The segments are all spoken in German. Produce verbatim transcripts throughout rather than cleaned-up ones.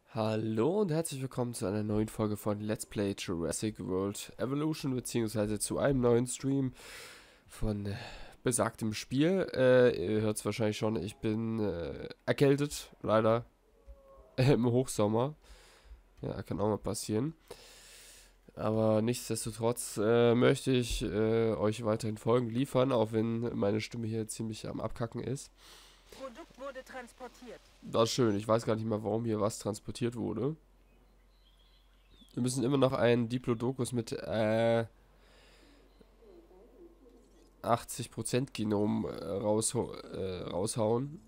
Hallo und herzlich willkommen zu einer neuen Folge von Let's Play Jurassic World Evolution, beziehungsweise zu einem neuen Stream von äh, besagtem Spiel. Äh, ihr hört es wahrscheinlich schon, ich bin äh, erkältet, leider, äh, im Hochsommer. Ja, kann auch mal passieren. Aber nichtsdestotrotz äh, möchte ich äh, euch weiterhin Folgen liefern, auch wenn meine Stimme hier ziemlich am Abkacken ist. Produkt wurde transportiert. Das ist schön, ich weiß gar nicht mal, warum hier was transportiert wurde. Wir müssen immer noch einen Diplodocus mit äh, achtzig Prozent Genom äh, raushau äh, raushauen.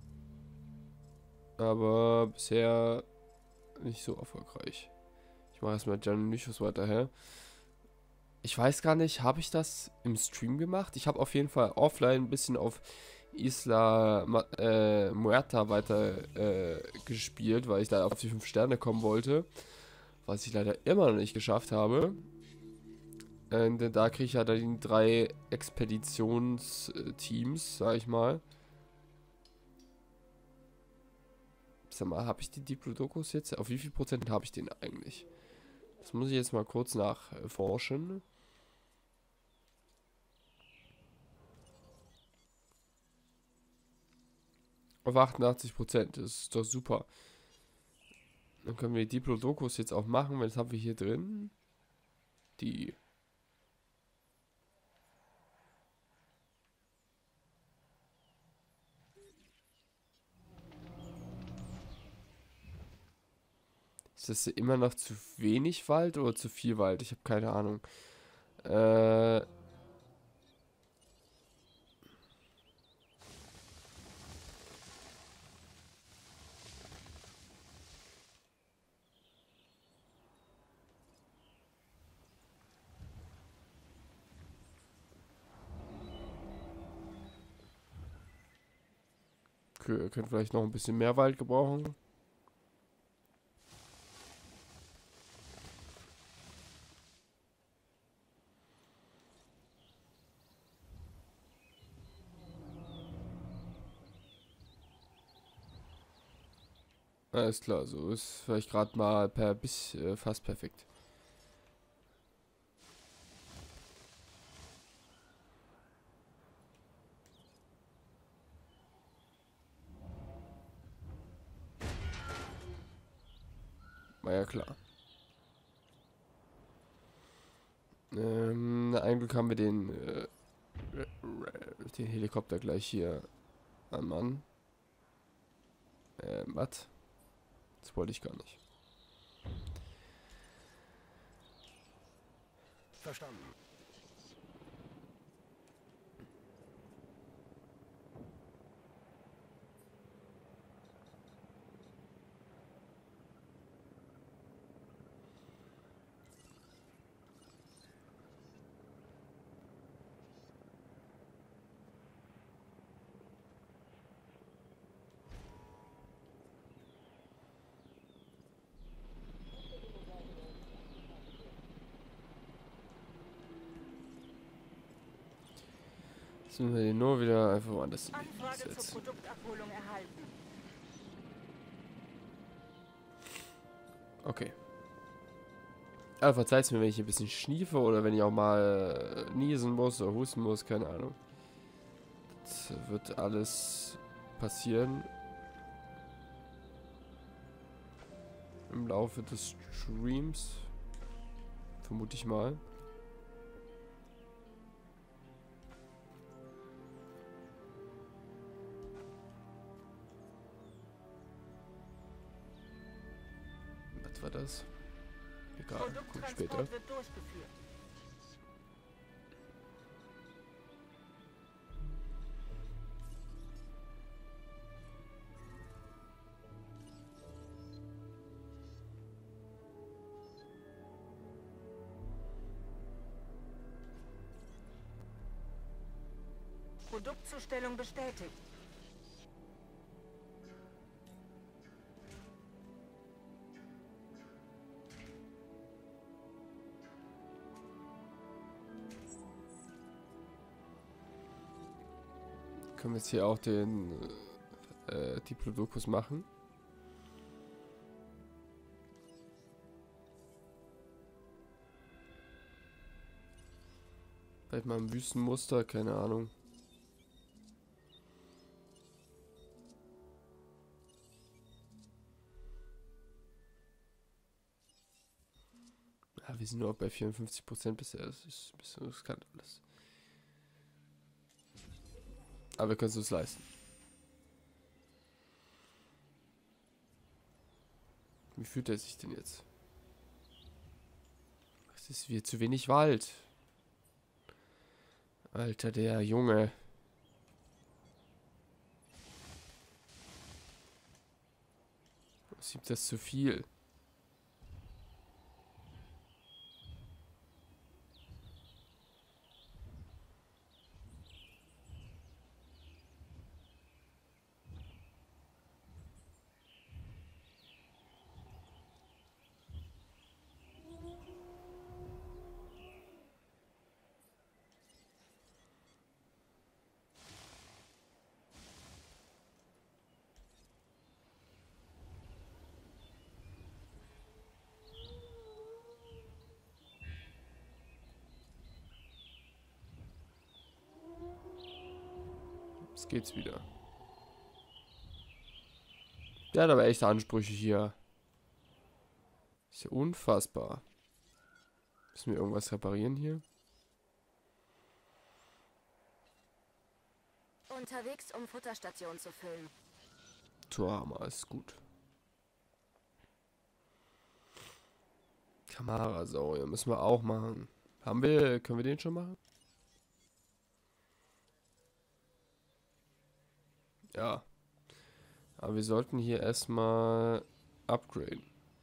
Aber bisher nicht so erfolgreich. Ich mache erstmal Janinichus weiter her. Ich weiß gar nicht, habe ich das im Stream gemacht? Ich habe auf jeden Fall offline ein bisschen auf Isla Ma äh, Muerta weiter äh, gespielt, weil ich da auf die fünf Sterne kommen wollte. Was ich leider immer noch nicht geschafft habe. Und da kriege ich ja dann die drei Expeditionsteams, sag ich mal. Sag mal, habe ich die Diplodocus jetzt? Auf wie viel Prozent habe ich den eigentlich? Das muss ich jetzt mal kurz nachforschen. Auf achtundachtzig Prozent, das ist doch super. Dann können wir die Diplodocus jetzt auch machen, weil das haben wir hier drin. Die. Ist das immer noch zu wenig Wald oder zu viel Wald? Ich habe keine Ahnung. Äh. Können vielleicht noch ein bisschen mehr Wald gebrauchen. Alles klar, so ist vielleicht gerade mal per bis äh, fast perfekt. War ja klar. Ähm, ein Glück haben wir den, äh, den Helikopter gleich hier am Mann. Ähm, was? Das wollte ich gar nicht. Verstanden. Jetzt müssen wir den nur wieder einfach woanders Anfrage zur setzen. Produktabholung erhalten. Okay. Aber verzeiht mir, wenn ich ein bisschen schniefe oder wenn ich auch mal äh, niesen muss oder husten muss, keine Ahnung. Das wird alles passieren im Laufe des Streams. Vermute ich mal. Was war das? Egal, guck ich später. Produkttransport wird durchgeführt. Produktzustellung bestätigt. Können wir jetzt hier auch den äh, Diplodocus machen? Vielleicht mal im Wüstenmuster, keine Ahnung. Ja, wir sind nur bei vierundfünfzig Prozent bisher. Das ist ein bisschen riskant alles. Aber wir können es uns leisten. Wie fühlt er sich denn jetzt? Es ist wie zu wenig Wald. Alter, der Junge. Ist ihm das zu viel? Jetzt geht's wieder. Der hat aber echte Ansprüche hier. Ist ja unfassbar. Müssen wir irgendwas reparieren hier? Unterwegs, um Futterstation zu füllen. Tuama ist gut. Kamarasaurier müssen wir auch machen. Haben wir, können wir den schon machen? Ja. Aber wir sollten hier erstmal upgraden.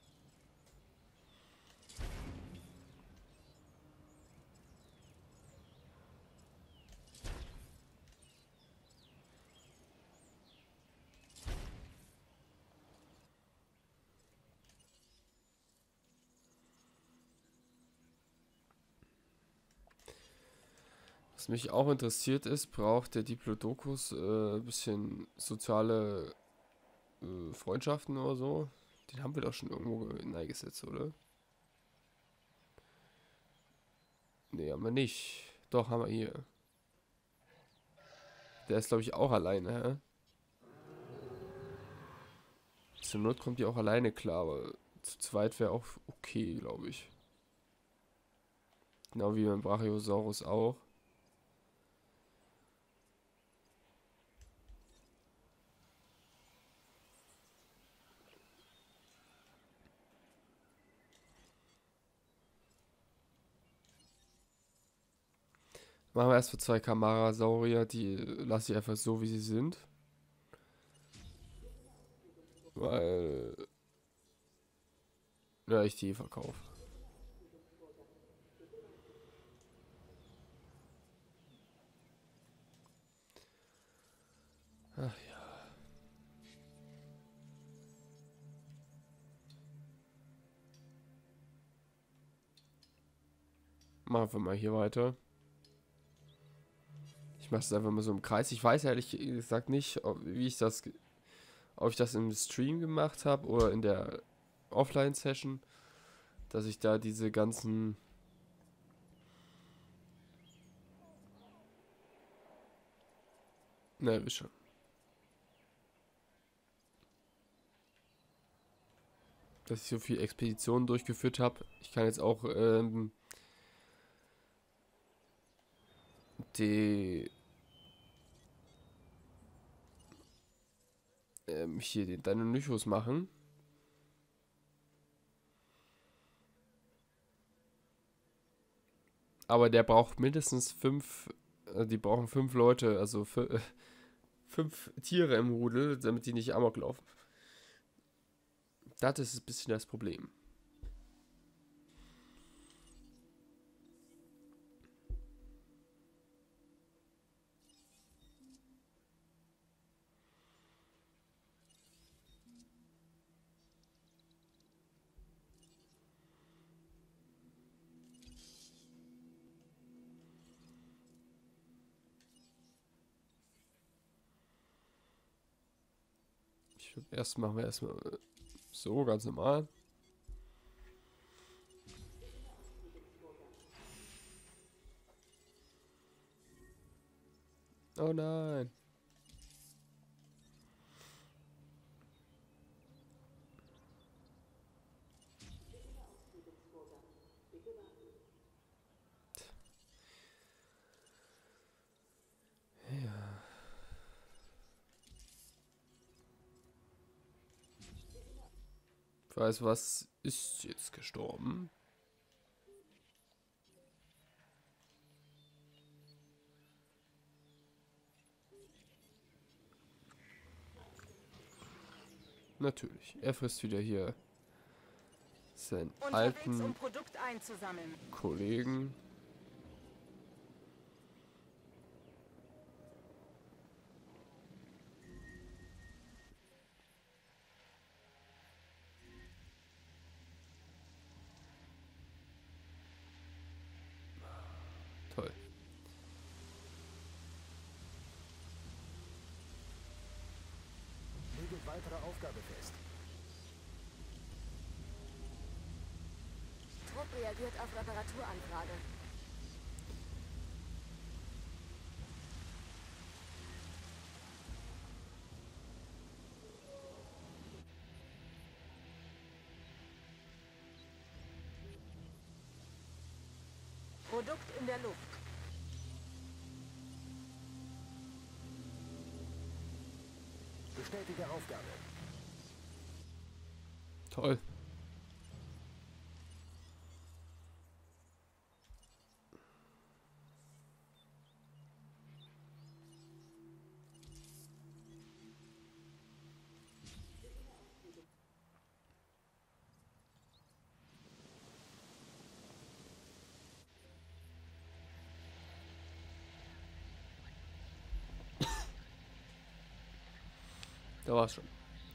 Was mich auch interessiert ist, braucht der Diplodocus äh, ein bisschen soziale äh, Freundschaften oder so? Den haben wir doch schon irgendwo hineingesetzt, oder? Nee, haben wir nicht. Doch, haben wir hier. Der ist, glaube ich, auch alleine, hä? Zur Not kommt die auch alleine klar, aber zu zweit wäre auch okay, glaube ich. Genau wie beim Brachiosaurus auch. Machen wir erst für zwei Kamarasaurier, die lasse ich einfach so, wie sie sind. Weil... Ja, ich die verkaufe. Ach ja. Machen wir mal hier weiter. Ich mache es einfach mal so im Kreis. Ich weiß ehrlich gesagt nicht, ob, wie ich das, ob ich das im Stream gemacht habe oder in der Offline-Session, dass ich da diese ganzen ne, wisst schon. Dass ich so viel Expeditionen durchgeführt habe. Ich kann jetzt auch ähm, die ähm, hier den Deinonychus machen. Aber der braucht mindestens fünf, äh, die brauchen fünf Leute, also fü- äh, fünf Tiere im Rudel, damit die nicht amok laufen. Das ist ein bisschen das Problem. Ich würde erst machen wir erstmal so ganz normal. Oh nein. Ja. Ich weiß, was ist jetzt gestorben? Natürlich. Er frisst wieder hier seinen Unterwegs, alten um Produkt einzusammeln. Kollegen. Toll. Lege weitere Aufgabe fest. Trupp reagiert auf Reparaturanfrage. Produkt in der Luft. Bestätige Aufgabe. Toll. Da war's schon.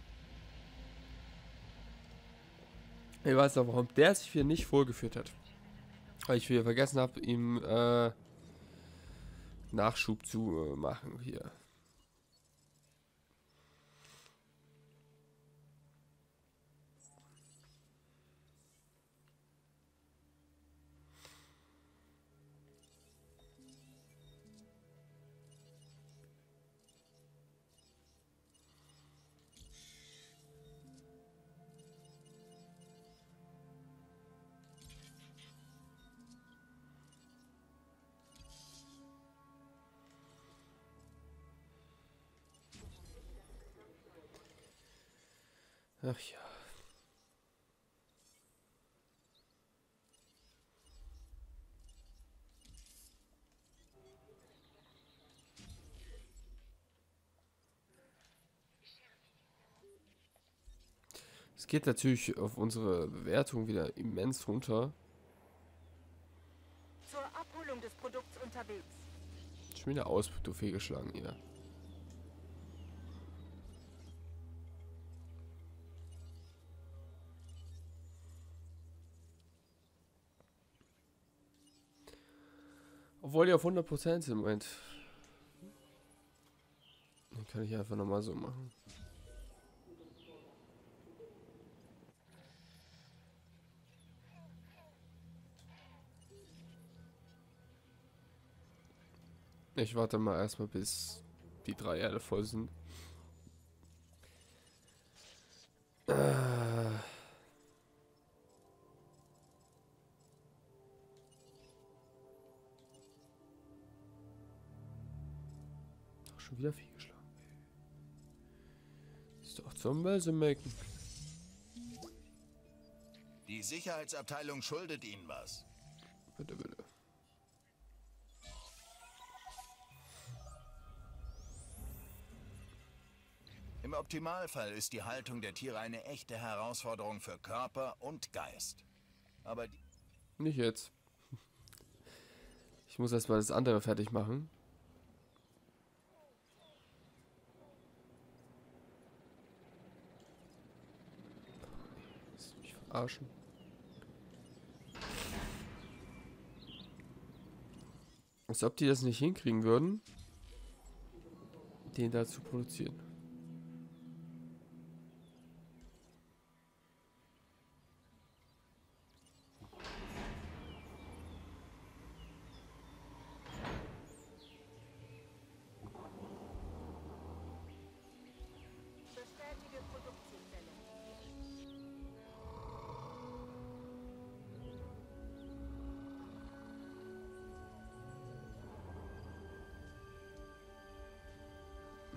Ich weiß noch, warum der sich hier nicht vorgeführt hat. Weil ich wieder vergessen habe, ihm äh, Nachschub zu äh, machen hier. Ach ja. Es geht natürlich auf unsere Bewertung wieder immens runter. Zur Abholung des Produkts unterwegs. Schon wieder Auspuff fehlgeschlagen hier. Obwohl die auf hundert Prozent sind, Moment. Dann kann ich einfach nochmal so machen. Ich warte mal erstmal, bis die drei Erde voll sind. Äh. Doch schon wieder fehlgeschlagen. Ist doch zum Melsemelken. Die Sicherheitsabteilung schuldet Ihnen was. Bitte, bitte. Im Optimalfall ist die Haltung der Tiere eine echte Herausforderung für Körper und Geist. Aber die Nicht jetzt. Ich muss erstmal das andere fertig machen. Lass mich verarschen. Als ob die das nicht hinkriegen würden, den da zu produzieren.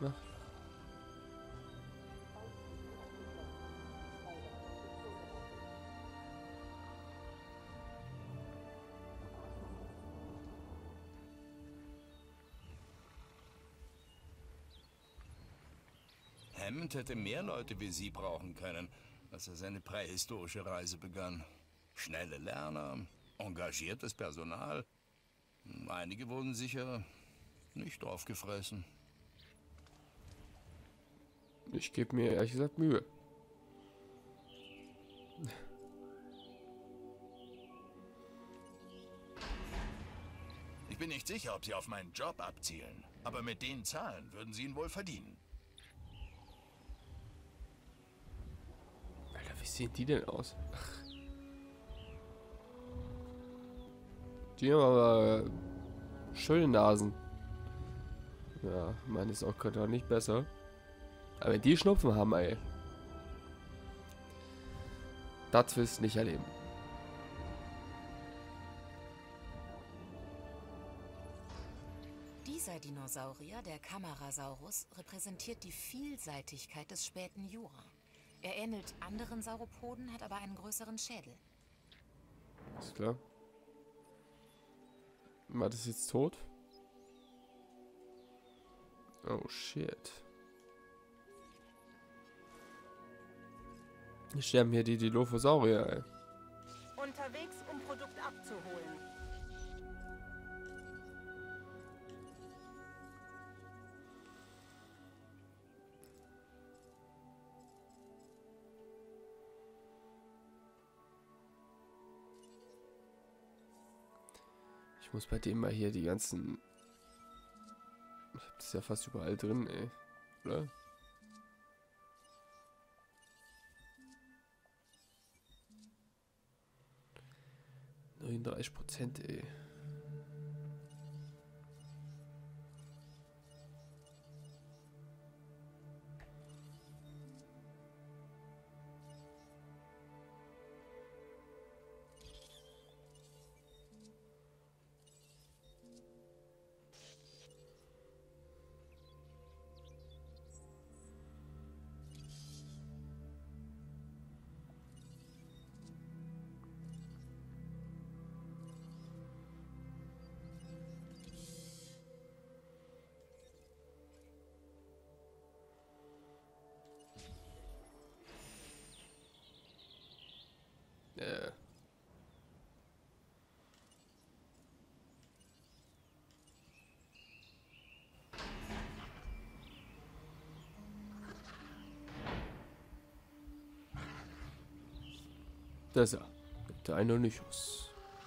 Na. Hammond hätte mehr Leute wie Sie brauchen können, als er seine prähistorische Reise begann. Schnelle Lerner, engagiertes Personal. Einige wurden sicher nicht draufgefressen. Ich gebe mir ehrlich gesagt Mühe. Ich bin nicht sicher, ob Sie auf meinen Job abzielen, aber mit den Zahlen würden Sie ihn wohl verdienen. Alter, wie sehen die denn aus? Ach. Die haben aber schöne Nasen. Ja, meine ist auch gerade nicht besser. Aber wenn die Schnupfen haben, ey. Das willst du nicht erleben. Dieser Dinosaurier, der Camarasaurus, repräsentiert die Vielseitigkeit des späten Jura. Er ähnelt anderen Sauropoden, hat aber einen größeren Schädel. Ist klar. War das jetzt tot? Oh shit. Hier sterben hier die Dilophosaurier, ey. Unterwegs, um Produkt abzuholen. Ich muss bei dem mal hier die ganzen... Ich hab das ja fast überall drin, ey. Oder? neununddreißig Prozent, ey. Äh. Das ist er. Der Einonychus.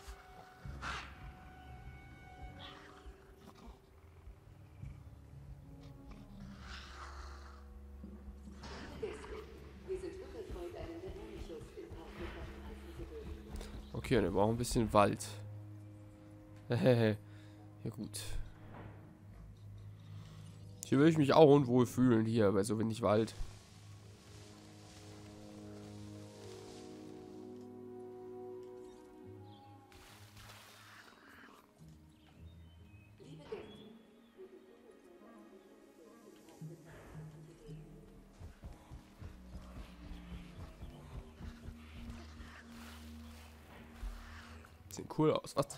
Okay, und wir brauchen ein bisschen Wald. Ja gut. Hier würde ich mich auch unwohl fühlen, hier bei so wenig Wald. Sieht cool aus, was?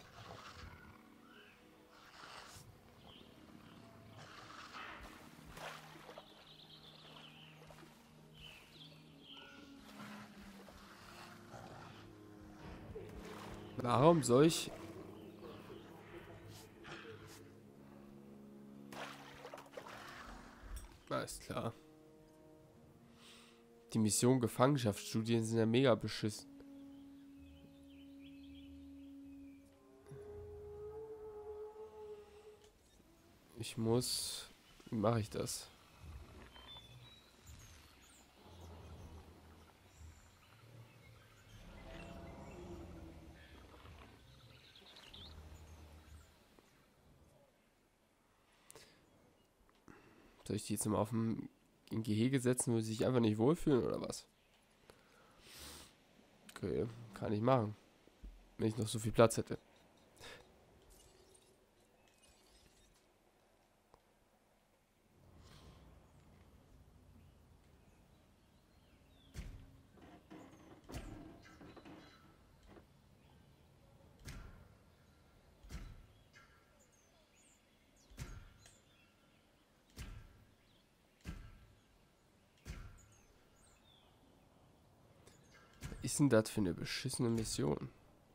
Warum soll ich... Alles klar. Die Mission Gefangenschaftsstudien sind ja mega beschissen. Ich muss... Wie mache ich das? Soll ich die jetzt mal auf dem in Gehege setzen, wo sie sich einfach nicht wohlfühlen oder was? Okay, kann ich machen. Wenn ich noch so viel Platz hätte. ist denn das für eine beschissene Mission?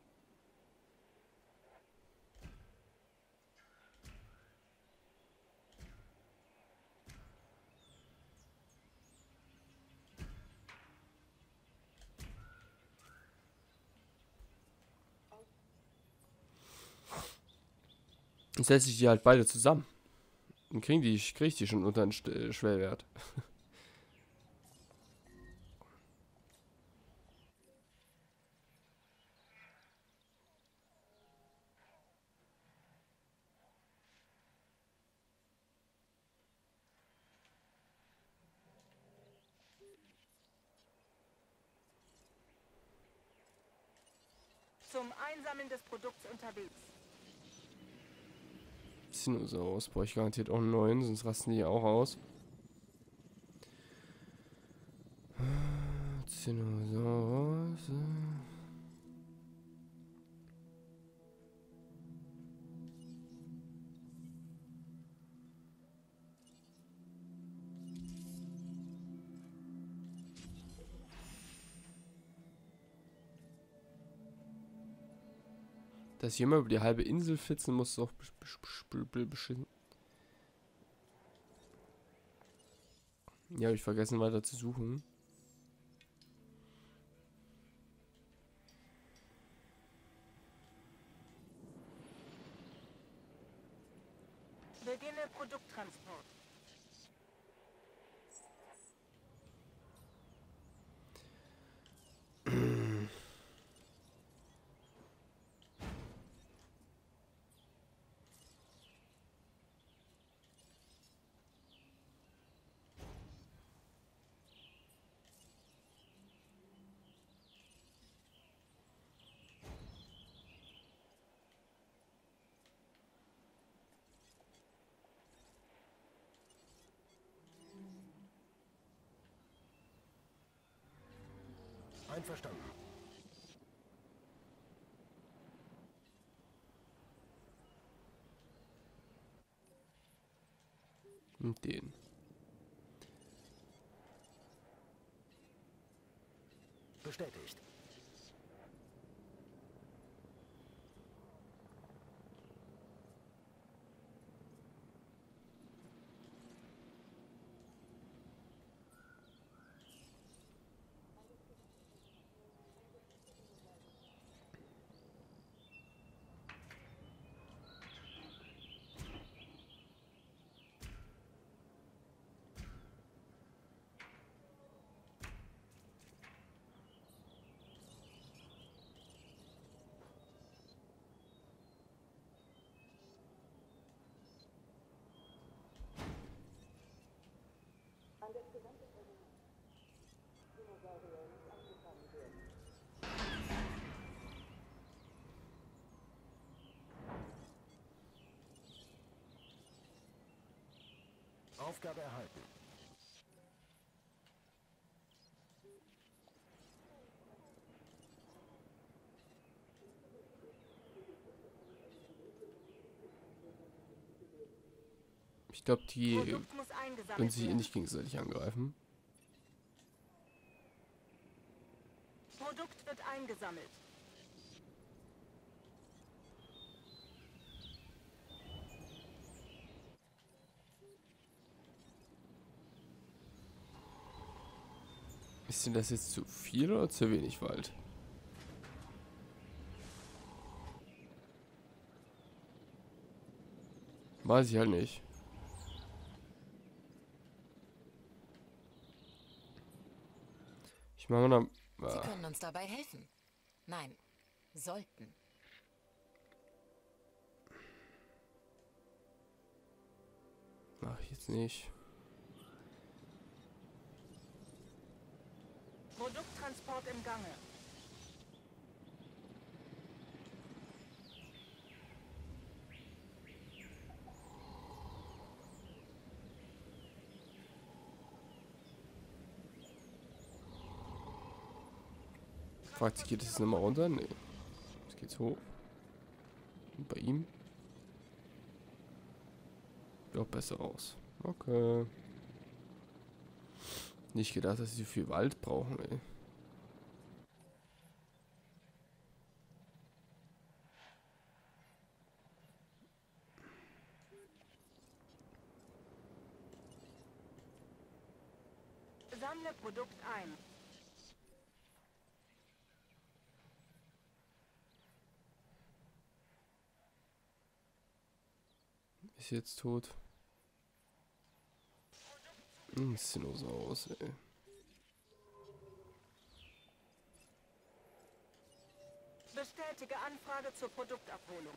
Jetzt setze ich die halt beide zusammen. Dann kriegen die, krieg ich die schon unter den St- Schwellwert. Zum Einsammeln des Produkts unterwegs. Dinosaurus brauche ich garantiert auch einen neuen, sonst rasten die auch aus. Dinosaurus. Dass jemand über die halbe Insel fitzen muss, ist doch beschissen. Ja, habe ich vergessen weiter zu suchen. Beginne Produkttransport. Einverstanden. Und den. Bestätigt. Aufgabe erhalten. Ich glaube, die Produkt muss eingesammelt können sich eh werden. nicht gegenseitig angreifen. Produkt wird eingesammelt. Ist denn das jetzt zu viel oder zu wenig Wald? Weiß ich halt nicht. Ich mache mal Sie da. können uns dabei helfen. Nein, sollten. Mach ich jetzt nicht. Produkttransport im Gange. Fragt sich, geht es nochmal runter? Nee. Jetzt geht's hoch. Und bei ihm? Sieht auch besser aus. Okay. Nicht gedacht, dass sie so viel Wald brauchen, ey. Sammle Produkt ein. Ist jetzt tot. Hm, sieht nur so aus, ey. Bestätige Anfrage zur Produktabholung.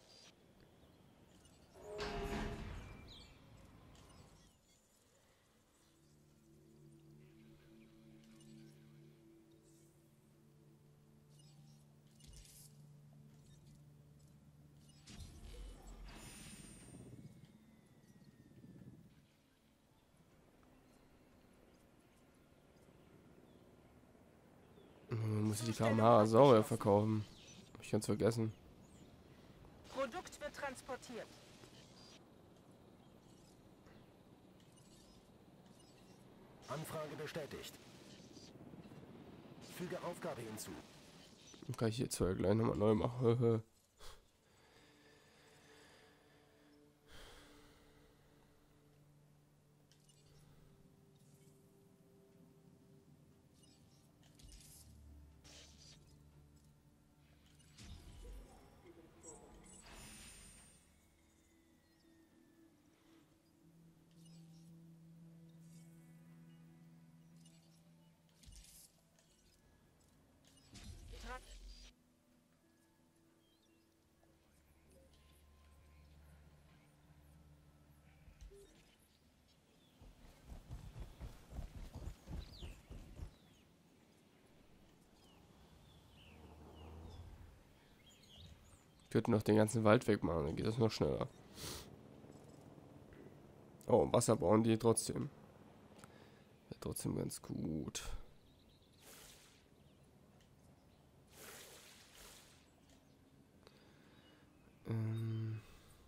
Man muss die Kamera sauer verkaufen. Hab ich ganz vergessen. Produkt wird transportiert. Anfrage bestätigt. Füge Aufgabe hinzu. Dann kann ich jetzt zwar gleich nochmal neu machen. Tra Ich könnte noch den ganzen Wald wegmachen, dann geht das noch schneller. Oh, Wasser brauchen die trotzdem. Wäre trotzdem ganz gut. Ähm.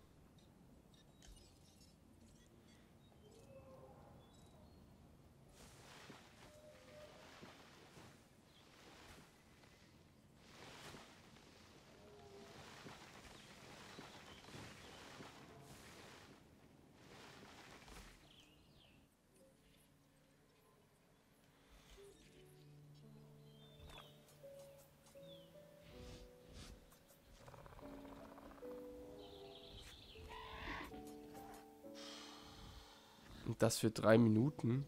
Und das für drei Minuten.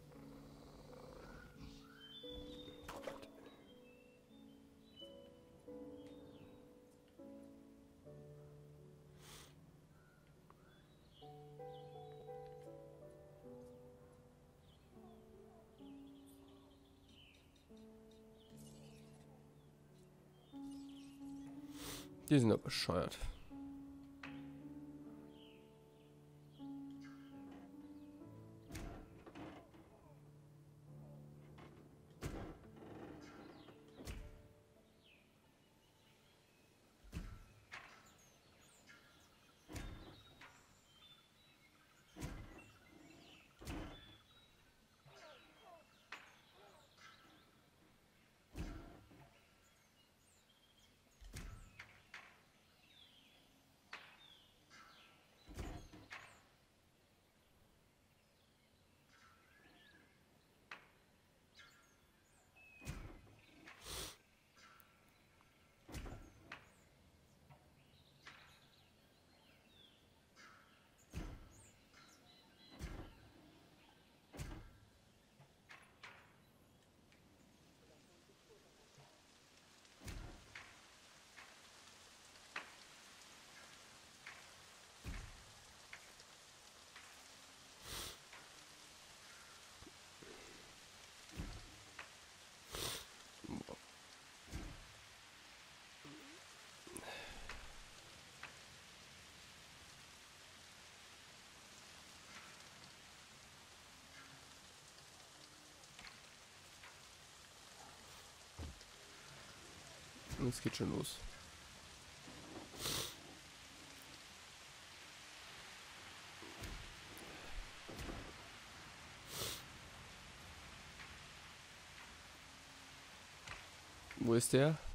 Die sind aber bescheuert. Und es geht schon los. Wo ist der?